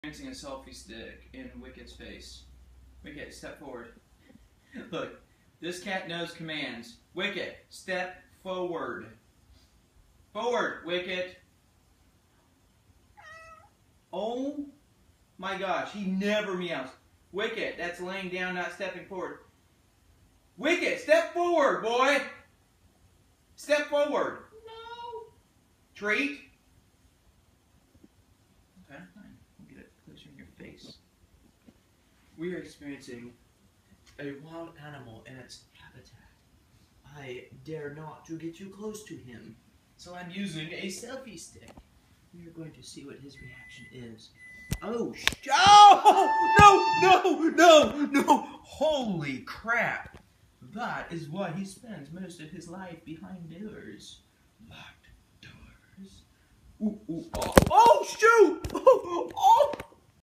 Planting a selfie stick in Wicket's face. Wicket, step forward. Look, this cat knows commands. Wicket, step forward. Forward, Wicket. Oh my gosh, he never meows. Wicket, that's laying down, not stepping forward. Wicket, step forward, boy. Step forward. No. Treat. Okay, fine. We'll get it closer in your face. We are experiencing a wild animal in its habitat. I dare not to get too close to him, so I'm using a selfie stick. We are going to see what his reaction is. Oh, no! Holy crap! That is why he spends most of his life behind doors. Locked doors. Ooh, oh, shoot! Oh!